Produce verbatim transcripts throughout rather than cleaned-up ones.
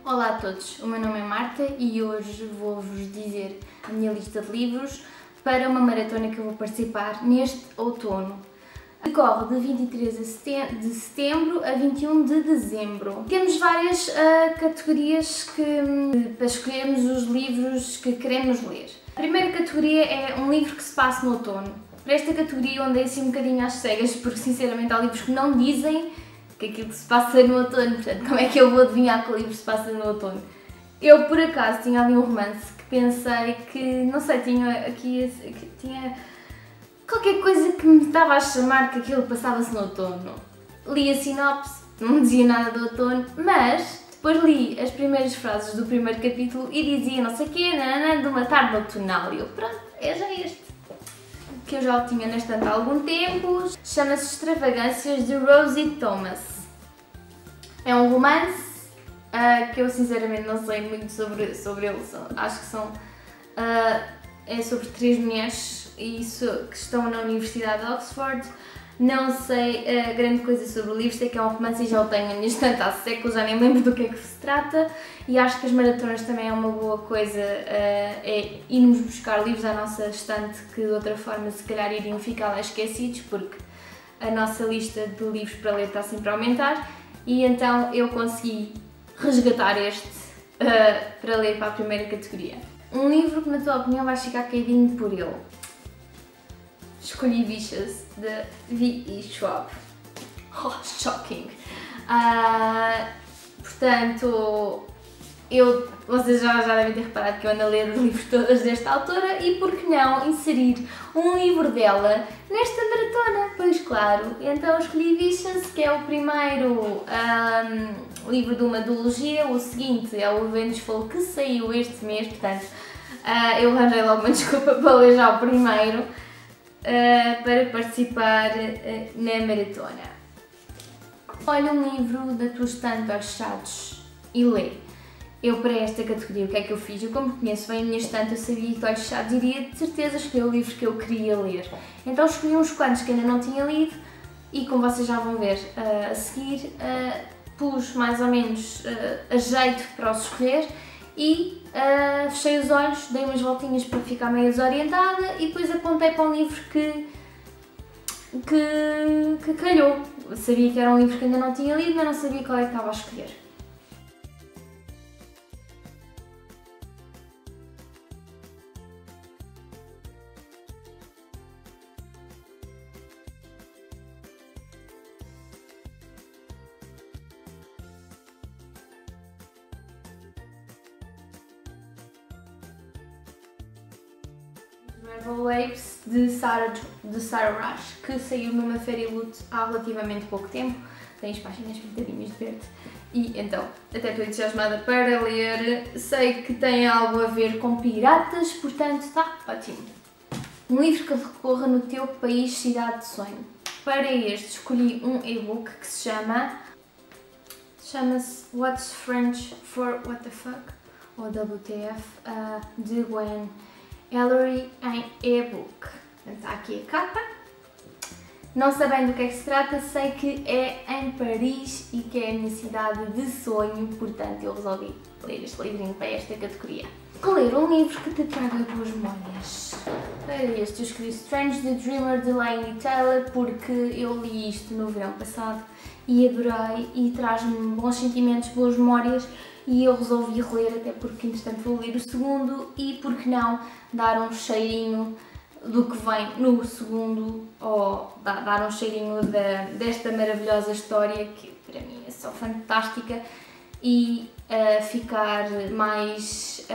Olá a todos, o meu nome é Marta e hoje vou-vos dizer a minha lista de livros para uma maratona que eu vou participar neste outono. Decorre de vinte e três de setembro a vinte e um de dezembro. Temos várias uh, categorias que, para escolhermos os livros que queremos ler. A primeira categoria é um livro que se passa no outono. Para esta categoria eu andei assim um bocadinho às cegas, porque sinceramente há livros que não dizem que aquilo que se passa no outono, portanto, como é que eu vou adivinhar que o livro se passa no outono? Eu, por acaso, tinha ali um romance que pensei que, não sei, tinha aqui, aqui tinha qualquer coisa que me estava a chamar que aquilo passava-se no outono. Li a sinopse, não dizia nada do outono, mas depois li as primeiras frases do primeiro capítulo e dizia não sei o quê, nanana, de uma tarde outonal. E eu, pronto, é já este. Que eu já o tinha na estante há algum tempo. Chama-se Extravagâncias de Rosie Thomas. É um romance uh, que eu sinceramente não sei muito sobre, sobre ele. Acho que são... Uh, é sobre três mulheres e isso, que estão na Universidade de Oxford. Não sei uh, grande coisa sobre o livro, sei que é um romance e já o tenho na minha estante há séculos, já nem lembro do que é que se trata. E acho que as maratonas também é uma boa coisa, uh, é irmos buscar livros à nossa estante que de outra forma se calhar iriam ficar lá esquecidos, porque a nossa lista de livros para ler está sempre a aumentar. E então eu consegui resgatar este uh, para ler para a primeira categoria. Um livro que na tua opinião vais ficar caidinho por ele. Escolhi Vicious, de V E Schwab. Oh, shocking! Uh, portanto, eu, vocês já, já devem ter reparado que eu ando a ler os livros todos desta autora e por que não inserir um livro dela nesta maratona? Pois claro, então escolhi Vicious, que é o primeiro um, livro de uma duologia, o seguinte é o Vengeful, que saiu este mês, portanto uh, eu arranjei logo uma desculpa para ler já o primeiro. Uh, para participar uh, na maratona. Olha um livro da tua estante aos fechados e lê. Eu para esta categoria o que é que eu fiz? Eu como conheço bem a minha estante, eu sabia que olhos fechados iria de certeza escolher o livro que eu queria ler. Então escolhi uns quantos que ainda não tinha lido e como vocês já vão ver uh, a seguir, uh, pus mais ou menos uh, a jeito para os escolher e uh, fechei os olhos, dei umas voltinhas para ficar meio desorientada e depois apontei para um livro que, que, que calhou. Eu sabia que era um livro que ainda não tinha lido, mas não sabia qual é que estava a escolher. Rebel Waves de Sarah, de Sarah Rush, que saiu numa Fairy Loot há relativamente pouco tempo. Tem as páginas pintadinhas de verde e então até estou entusiasmada para ler. Sei que tem algo a ver com piratas, portanto está ótimo. Um livro que recorra no teu país, cidade de sonho. Para este escolhi um e-book que se chama chama-se What's French for What the Fuck, ou W T F, uh, de Gwen Ellery em e-book. Está aqui a capa. Não sabendo do que é que se trata, sei que é em Paris e que é a minha cidade de sonho, portanto eu resolvi ler este livrinho para esta categoria. Ler um livro que te traga boas memórias. Para este eu escolhi Strange the Dreamer de Laini Taylor porque eu li isto no verão passado e adorei e traz-me bons sentimentos, boas memórias. E eu resolvi reler, até porque entretanto vou ler o segundo e por que não dar um cheirinho do que vem no segundo, ou dar um cheirinho da, desta maravilhosa história que para mim é só fantástica e uh, ficar mais,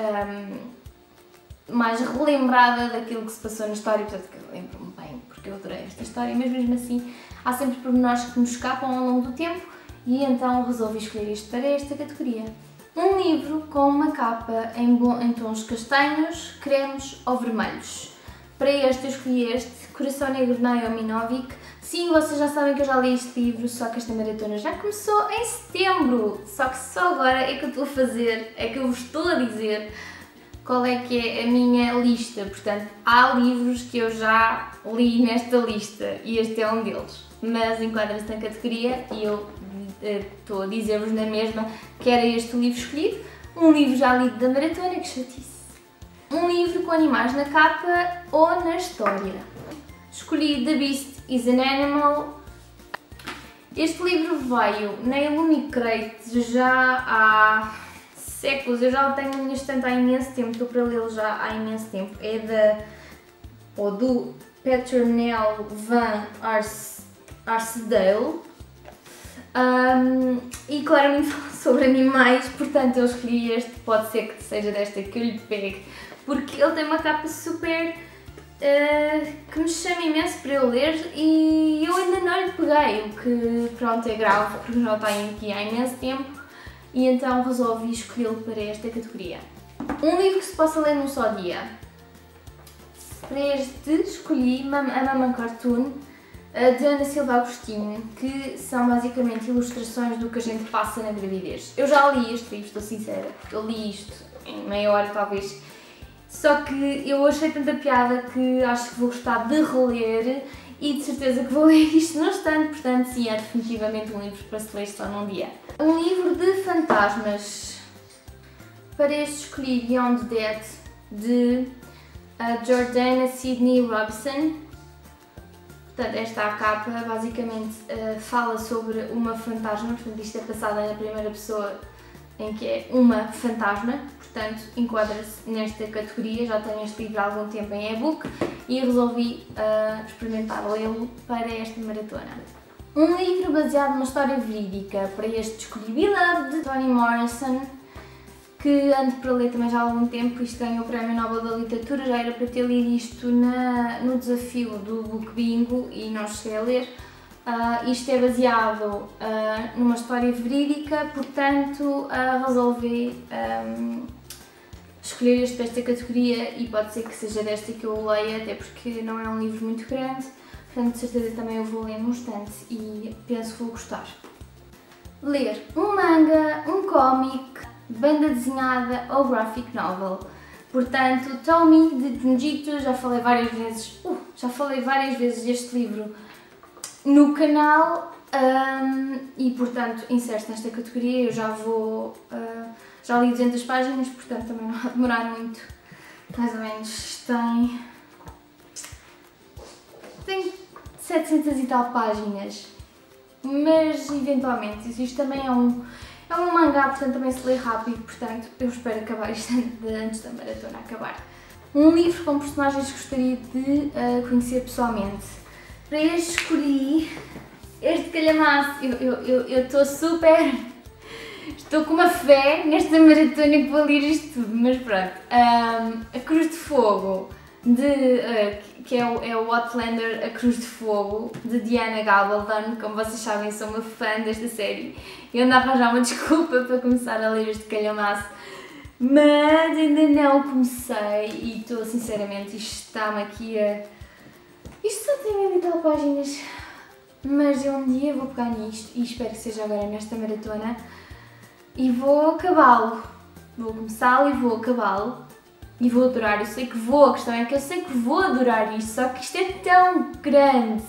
um, mais relembrada daquilo que se passou na história, portanto que eu lembro-me bem porque eu adorei esta história, mas mesmo assim há sempre pormenores que nos escapam ao longo do tempo e então resolvi escolher isto para esta categoria. Um livro com uma capa em, bom, em tons castanhos, cremes ou vermelhos. Para este eu escolhi este, Coração Negro de Naomi Novik. Sim, vocês já sabem que eu já li este livro, só que esta maratona já começou em setembro. Só que só agora é que eu estou a fazer, é que eu vos estou a dizer qual é que é a minha lista. Portanto, há livros que eu já li nesta lista e este é um deles. Mas enquadra-se na categoria e eu estou a dizer-vos na mesma que era este o livro escolhido. Um livro já lido da maratona, que chatice. Um livro com animais na capa ou na história. Escolhi The Beast is an Animal. Este livro veio na Illumicrate já há séculos, eu já o tenho na minha estante há imenso tempo, estou para lê-lo já há imenso tempo. É da, ou do Petronel Van Arsdale. Um, e claramente fala sobre animais, portanto eu escolhi este, pode ser que seja desta que eu lhe pegue, porque ele tem uma capa super uh, que me chama imenso para eu ler e eu ainda não lhe peguei, o que pronto é grave porque já tenho aqui há imenso tempo e então resolvi escolhê-lo para esta categoria. Um livro que se possa ler num só dia. Para este escolhi a Mama Cartoon de Ana Silva Agostinho, que são basicamente ilustrações do que a gente passa na gravidez. Eu já li este livro, estou sincera, eu li isto em meia hora talvez, só que eu achei tanta piada que acho que vou gostar de reler e de certeza que vou ler isto no instante, portanto sim, é definitivamente um livro para se ler só num dia. Um livro de fantasmas. Para este escolhi Beyond Dead, de uh, Jordana Sydney Robson. Portanto, esta a capa basicamente uh, fala sobre uma fantasma, portanto isto é passada na primeira pessoa em que é uma fantasma, portanto enquadra-se nesta categoria. Já tenho este livro há algum tempo em e-book e resolvi uh, experimentar lê-lo para esta maratona. Um livro baseado numa história verídica. Para este escolhi Beloved, de Toni Morrison, que ando para ler também já há algum tempo. Isto ganhou o Prémio Nobel da Literatura, já era para ter lido isto na, no desafio do Book Bingo e não cheguei a ler. Uh, isto é baseado uh, numa história verídica, portanto uh, resolvi um, escolher este desta categoria e pode ser que seja desta que eu o leia, até porque não é um livro muito grande, portanto de certeza também eu vou ler num instante e penso que vou gostar. Ler um manga, um cómic, banda desenhada ou graphic novel. Portanto, Tommy de Tenjito, já falei várias vezes, uh, já falei várias vezes deste livro no canal um, e portanto insere-se nesta categoria. Eu já vou, uh, já li duzentas páginas, portanto também não vai demorar muito, mais ou menos tem, tem setecentas e tal páginas, mas eventualmente isto também é um É um mangá, portanto também se lê rápido, portanto eu espero acabar isto antes da maratona acabar. Um livro com personagens que gostaria de uh, conhecer pessoalmente. Para este escolhi este calhamaço. Eu estou super... Estou com uma fé nesta maratona que vou ler isto tudo, mas pronto. Um, a Cruz de Fogo, de, uh, que é o, é o Outlander A Cruz de Fogo, de Diana Gabaldon. Como vocês sabem, sou uma fã desta série. Eu ando a arranjar uma desculpa para começar a ler este calhamaço, mas ainda não comecei e estou sinceramente, isto está-me aqui a... Isto só tem mil e tal páginas, mas eu um dia vou pegar nisto e espero que seja agora nesta maratona e vou acabá-lo. Vou começá-lo e vou acabá-lo e vou adorar. Eu sei que vou, a questão é que eu sei que vou adorar isto, só que isto é tão grande.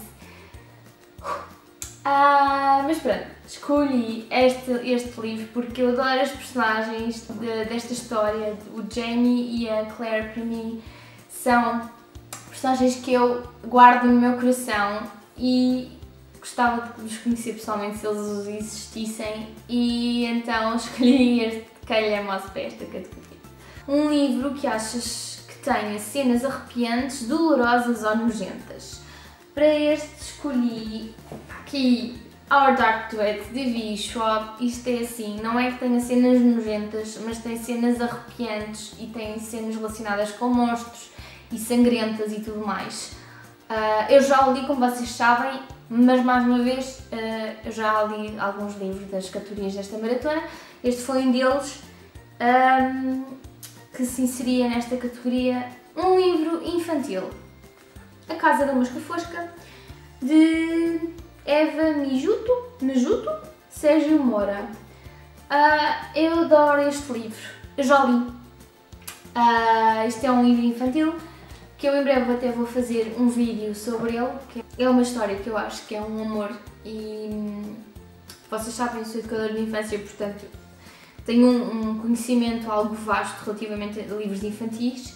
Ah, mas pronto, escolhi este, este livro porque eu adoro as personagens de, desta história. O Jamie e a Claire, para mim, são personagens que eu guardo no meu coração e gostava de os conhecer pessoalmente se eles existissem, e então escolhi este calhamaço para esta categoria. Um livro que achas que tenha cenas arrepiantes, dolorosas ou nojentas. Para este escolhi aqui Our Dark Duet, de V. Schwab. Isto é assim, não é que tenha cenas nojentas, mas tem cenas arrepiantes e tem cenas relacionadas com monstros e sangrentas e tudo mais. Uh, eu já o li, como vocês sabem, mas mais uma vez uh, eu já li alguns livros das categorias desta maratona. Este foi um deles um, que se inseria nesta categoria. Um livro infantil, A Casa da Mosca Fosca, de Eva Mijuto, Mijuto, Sérgio Moura. Uh, eu adoro este livro, eu já li. Uh, este é um livro infantil que eu em breve até vou fazer um vídeo sobre ele, que é uma história que eu acho que é um amor e vocês sabem, eu sou educadora de infância, portanto tenho um, um conhecimento algo vasto relativamente a livros infantis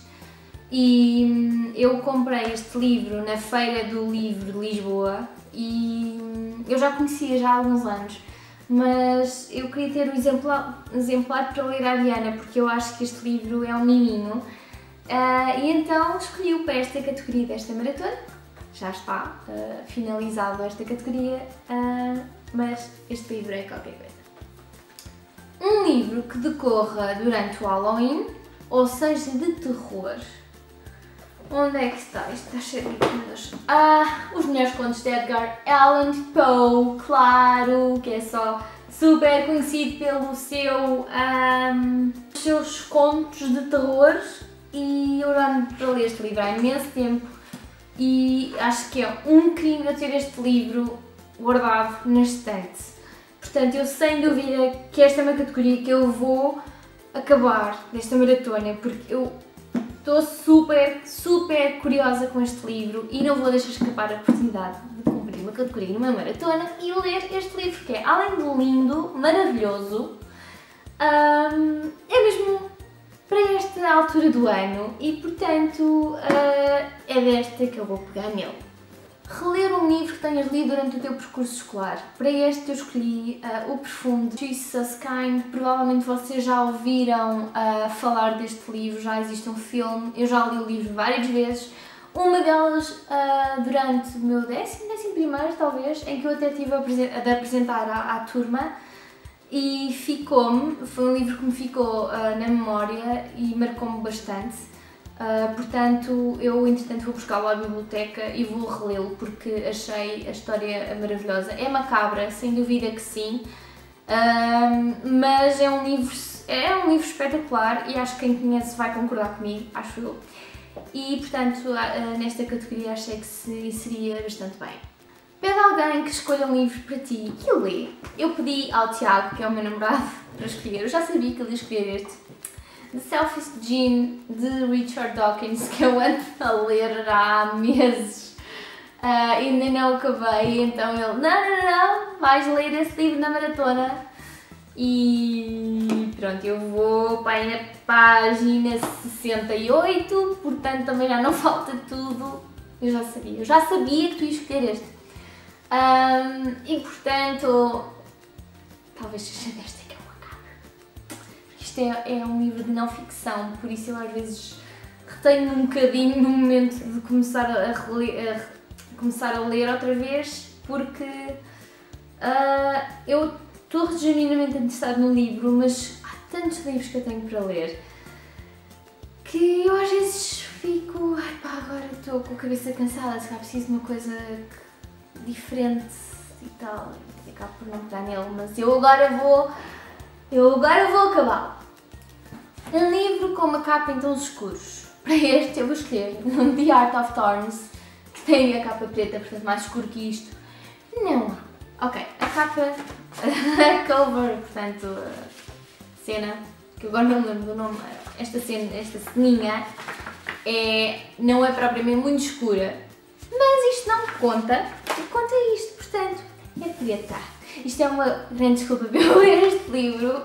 e eu comprei este livro na Feira do Livro de Lisboa e eu já conhecia já há alguns anos, mas eu queria ter um exemplar, exemplar para ler à Diana porque eu acho que este livro é um miminho uh, e então escolhi-o para esta categoria desta maratona. Já está uh, finalizada esta categoria, uh, mas este livro é qualquer coisa. Um livro que decorra durante o Halloween, ou seja, de terror. Onde é que está? Isto está cheio de livros. Ah, Os Melhores Contos de Edgar Allan Poe, claro, que é só super conhecido pelo seu, um, seus contos de terror e eu já ando para ler este livro há imenso tempo e acho que é um crime eu ter este livro guardado na estante. Portanto, eu sem dúvida que esta é uma categoria que eu vou acabar desta maratona, porque eu estou super, super curiosa com este livro e não vou deixar escapar a oportunidade de cumprir uma categoria numa maratona e ler este livro, que é, além de lindo, maravilhoso, hum, é mesmo para esta altura do ano e, portanto, uh, é desta que eu vou pegar nele. Reler um livro que tenhas lido durante o teu percurso escolar. Para este eu escolhi uh, O Perfume de Jesus Kind. Provavelmente vocês já ouviram uh, falar deste livro, já existe um filme, eu já li o livro várias vezes. Uma delas uh, durante o meu décimo, décimo primeiro talvez, em que eu até tive a, a de apresentar à, à turma e ficou-me, foi um livro que me ficou uh, na memória e marcou-me bastante. Uh, portanto, eu entretanto vou buscá-lo à biblioteca e vou relê-lo porque achei a história maravilhosa. É macabra, sem dúvida que sim, uh, mas é um livro, é um livro espetacular e acho que quem conhece vai concordar comigo, acho eu. E portanto, uh, nesta categoria achei que se inseria bastante bem. Pede alguém que escolha um livro para ti e o lê. Eu pedi ao Tiago, que é o meu namorado, para escolher. Eu já sabia que ele ia escolher este. The Selfish Gene, de Richard Dawkins, que eu ando a ler há meses. Uh, ainda não acabei, então ele, não, não, não, vais ler esse livro na maratona. E pronto, eu vou para aí na página sessenta e oito, portanto também já não falta tudo. Eu já sabia, eu já sabia que tu ias escolher este. Um, e portanto, talvez seja desta que eu acabe. Isto é, é um livro de não ficção, por isso eu às vezes retenho um bocadinho no momento de começar a, reler, a, começar a ler outra vez, porque uh, eu estou genuinamente interessada no livro, mas há tantos livros que eu tenho para ler que eu às vezes fico, ai pá, agora estou com a cabeça cansada, se calhar preciso de uma coisa diferente e tal, e acabo por não pegar nele, mas eu agora vou, eu agora vou acabar. Um livro com uma capa em tons escuros. Para este eu vou escolher The Art of Thorns, que tem a capa preta, portanto mais escuro que isto. Não há. Ok, a capa, a cover, portanto, a cena, que agora não me lembro do nome, esta cena, esta ceninha, é, não é propriamente muito escura, mas isto não conta, e conta isto, portanto, é preta. Isto é uma grande desculpa para eu ler este livro,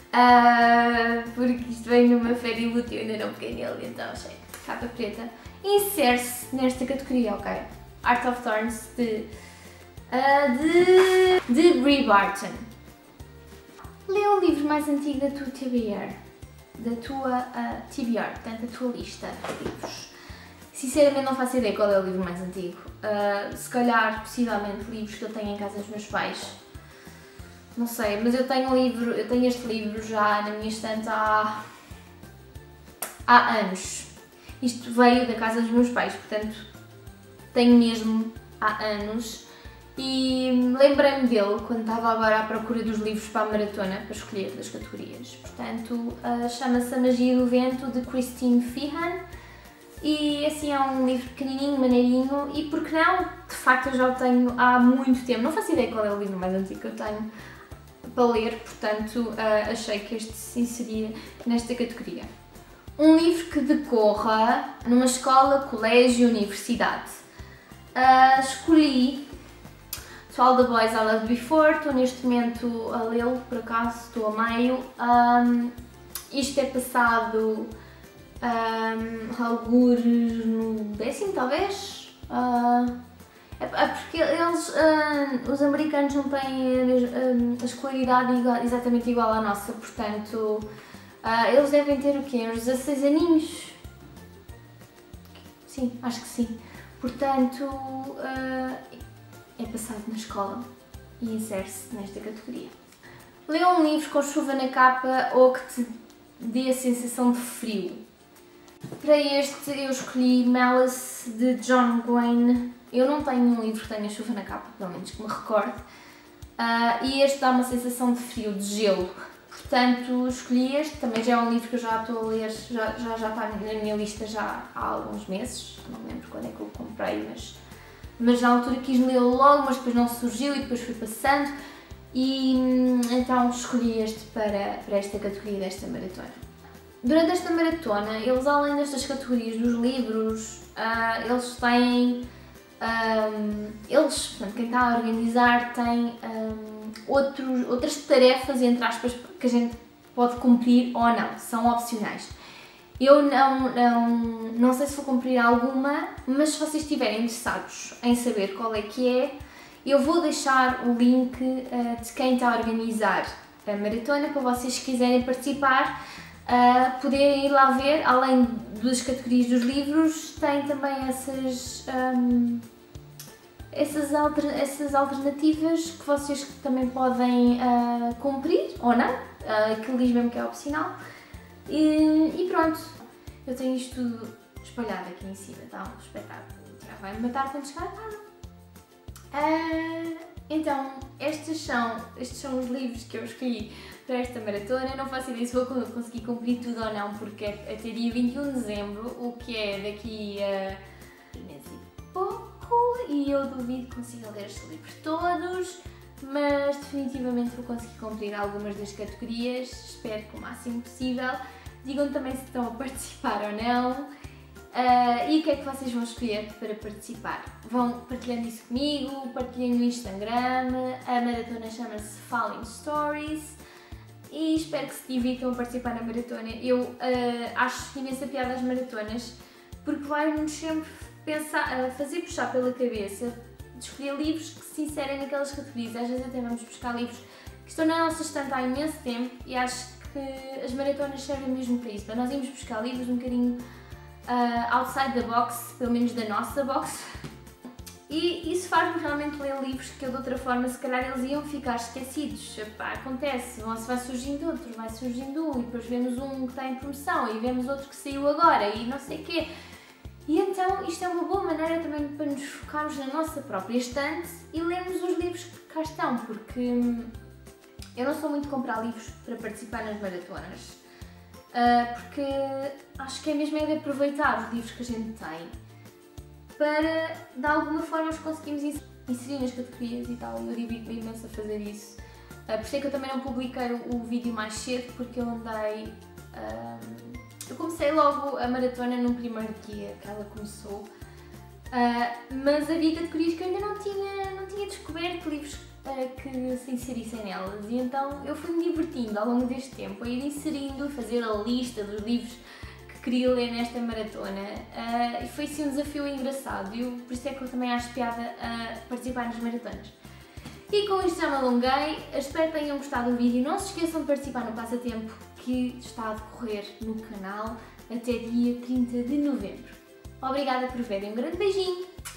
uh, porque isto vem numa feira e eu ainda não peguei nele, então achei capa preta. Insere-se nesta categoria, ok? Art of Thorns de, uh, de, de Brie Barton. Lê o livro mais antigo da tua T B R, da tua uh, T B R, portanto a tua lista de livros. Sinceramente não faço ideia qual é o livro mais antigo. Uh, se calhar, possivelmente, livros que eu tenho em casa dos meus pais. Não sei, mas eu tenho um livro, eu tenho este livro já na minha estante há, há anos. Isto veio da casa dos meus pais, portanto tenho mesmo há anos. E lembrei-me dele quando estava agora à procura dos livros para a maratona, para escolher das categorias. Portanto, uh, chama-se A Magia do Vento, de Christine Feehan. E assim é um livro pequenininho, maneirinho, e porque não, de facto eu já o tenho há muito tempo, não faço ideia qual é o livro mais antigo que eu tenho para ler, portanto uh, achei que este se inseria nesta categoria. Um livro que decorra numa escola, colégio, universidade. Uh, escolhi All the Boys I Loved Before, estou neste momento a lê-lo, por acaso, estou a meio. Um, isto é passado um, algures no décimo, talvez. Uh, é, é porque eles, uh, os americanos não têm a, mesma, a escolaridade igual, exatamente igual à nossa, portanto, uh, eles devem ter o quê? Uns dezasseis aninhos? Sim, acho que sim. Portanto, uh, é passado na escola e insere-se nesta categoria. Lê um livro com chuva na capa ou que te dê a sensação de frio. Para este eu escolhi Malice, de John Gwynne. Eu não tenho um livro que tenha chuva na capa, pelo menos que me recorde. Uh, e este dá uma sensação de frio, de gelo. Portanto, escolhi este. Também já é um livro que eu já estou a ler, já, já, já está na minha lista já há alguns meses. Não me lembro quando é que eu o comprei, mas... mas na altura quis lê-lo logo, mas depois não surgiu e depois fui passando e então escolhi este para, para esta categoria desta maratona. Durante esta maratona, eles além destas categorias dos livros, uh, eles têm, um, eles, portanto, quem está a organizar tem um, outros, outras tarefas, entre aspas, que a gente pode cumprir ou não, são opcionais. Eu não, não, não sei se vou cumprir alguma, mas se vocês estiverem interessados em saber qual é que é, eu vou deixar o link uh, de quem está a organizar a maratona para vocês, se quiserem participar, uh, poderem ir lá ver. Além das categorias dos livros, tem também essas, um, essas, alter, essas alternativas que vocês também podem uh, cumprir ou não, uh, que diz mesmo que é opcional. E, e pronto, eu tenho isto tudo espalhado aqui em cima, está um espetáculo, já vai-me matar quando chegar a casa. Uh, então, estes são, estes são os livros que eu escolhi para esta maratona. Eu não faço ideia se vou conseguir cumprir tudo ou não, porque é até dia vinte e um de dezembro, o que é daqui a mês e pouco, e eu duvido que consiga ler estes livros todos, mas definitivamente vou conseguir cumprir algumas das categorias, espero que o máximo possível. Digam também se estão a participar ou não uh, e o que é que vocês vão escolher para participar. Vão partilhando isso comigo, partilhem no Instagram, a maratona chama-se Falling Stories e espero que se divirtam a participar na maratona. Eu uh, acho imensa piada as maratonas porque vai-nos sempre pensar, uh, fazer puxar pela cabeça de escolher livros que se inserem naquelas categorias. Às vezes até vamos buscar livros que estão na nossa estante há imenso tempo e acho que as maratonas servem mesmo para isso, para nós irmos buscar livros um bocadinho uh, outside the box, pelo menos da nossa box, e isso faz-me realmente ler livros que eu de outra forma se calhar eles iam ficar esquecidos. Epá, acontece, se vai surgindo outro, vai surgindo um e depois vemos um que está em promoção e vemos outro que saiu agora e não sei o quê. E então isto é uma boa maneira também para nos focarmos na nossa própria estante e lermos os livros que cá estão, porque eu não sou muito de comprar livros para participar nas maratonas, porque acho que é mesmo é de aproveitar os livros que a gente tem para, de alguma forma, os conseguimos inserir nas categorias e tal. Eu divirto-me imenso a fazer isso. Por isso é que eu também não publiquei o vídeo mais cedo, porque eu andei... Eu comecei logo a maratona no primeiro dia que ela começou, mas havia categorias que eu ainda não tinha, não tinha descoberto livros que se inserissem nelas, e então eu fui-me divertindo ao longo deste tempo a ir inserindo, a fazer a lista dos livros que queria ler nesta maratona, uh, e foi assim um desafio engraçado, e eu, por isso é que eu também acho piada a participar nas maratonas. E com isto já me alonguei, espero que tenham gostado do vídeo. Não se esqueçam de participar no passatempo que está a decorrer no canal até dia trinta de novembro. Obrigada por verem, um grande beijinho!